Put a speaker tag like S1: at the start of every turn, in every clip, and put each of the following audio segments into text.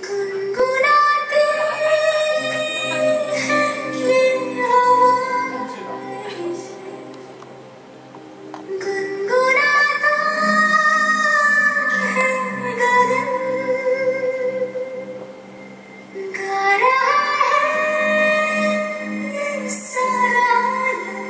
S1: गुनगुनाती है ये हवा, गुनगुनाता है गगन, गा रहा है सारा आलम।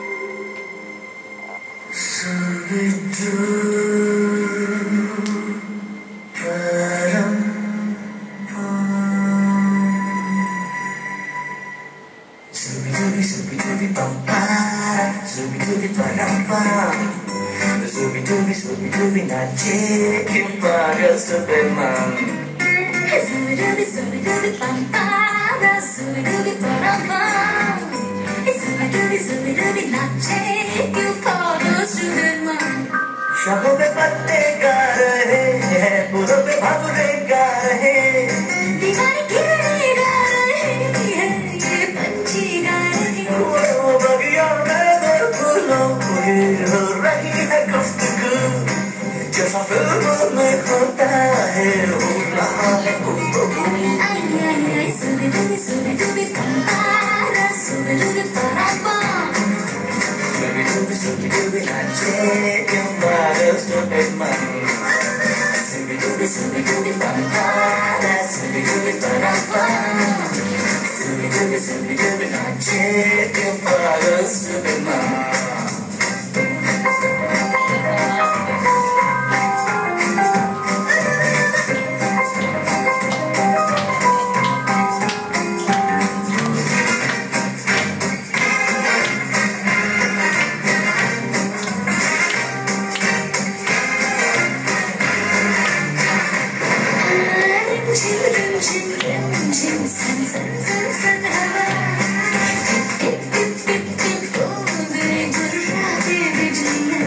S2: Zubi-dubi nache kepada Superman.
S1: Zubi-dubi, zubi-dubi pampara, zubi-dubi parabam. Zubi-dubi, zubi-dubi nache kepada Superman.
S2: शाखों पे पत्ते गा रहे हैं, फूलों पे भंवरे गा रहे,
S1: दीवार किरणें गा रहे हैं, ये पंछी गा रहे हैं।
S2: वो बगिया में दो फूलों पे हो रही है गुफ्तगू, जैसा फिल्मों में होता है हो रहा है गुफ्तगू।
S1: Ay, ay, ay, zubi-dubi, zubi-dubi pampara, zubi-dubi parabam.
S2: Zubi-dubi, zubi-dubi nache kepada Superman. Zubi-dubi, zubi-dubi pampara, zubi-dubi parabam. Zubi-dubi, zubi-dubi nache kepada Superman.
S1: Rim-chim, rim-chim, san, san, san, san हवा, टिप, टिप, टिप, टिप, बोलते गुर्राते बिजलियाँ।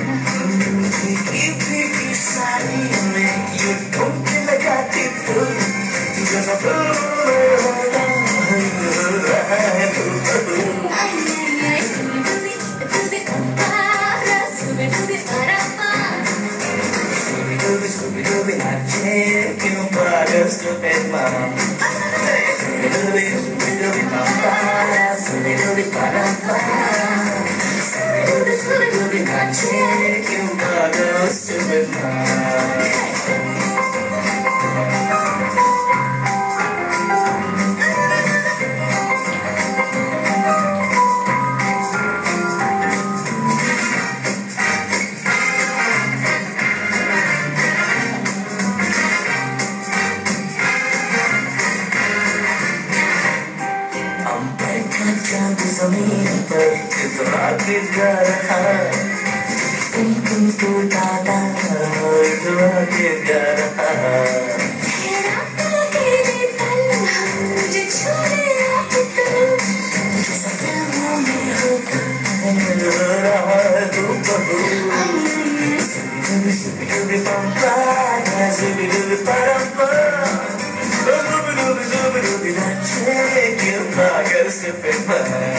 S2: भीगी साड़ी में ये ठुमके लगाती फूल, जैसा फिल्म में होता है गुफ्तगू।
S1: Ay, ay, ay, zubi-dubi, dubi pampara, zubi-dubi parabam.
S2: Zubi-dubi, zubi-dubi nache kepada Superman. Zubi-dubi, zubi-dubi pampara, zubi-dubi parabam. Zubi-dubi, zubi-dubi nache kepada Superman. चांद ज़मीन पर इतना गिर जा रहा, तुम दादा इतना गिर जा रहा।
S1: रातों के पल हम मुझे छोड़े आते तो, जैसा फिल्मों में होता
S2: रहा है गुफ्तगू। Zubi-dubi, zubi-dubi pampara, zubi-dubi parabam. Zubi-dubi, zubi-dubi nache kepada Superman.